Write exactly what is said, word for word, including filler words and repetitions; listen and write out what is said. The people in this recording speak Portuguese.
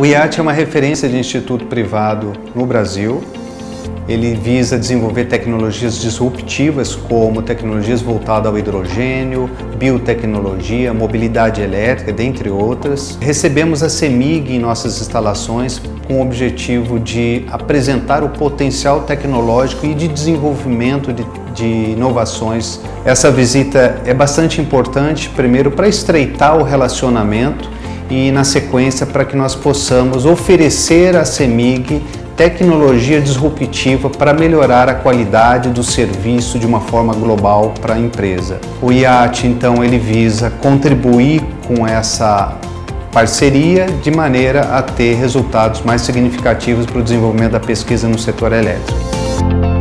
O I A T é uma referência de instituto privado no Brasil. Ele visa desenvolver tecnologias disruptivas como tecnologias voltadas ao hidrogênio, biotecnologia, mobilidade elétrica, dentre outras. Recebemos a CEMIG em nossas instalações com o objetivo de apresentar o potencial tecnológico e de desenvolvimento de, de inovações. Essa visita é bastante importante, primeiro, para estreitar o relacionamento e, na sequência, para que nós possamos oferecer à CEMIG tecnologia disruptiva para melhorar a qualidade do serviço de uma forma global para a empresa. O I A T, então, ele visa contribuir com essa parceria de maneira a ter resultados mais significativos para o desenvolvimento da pesquisa no setor elétrico.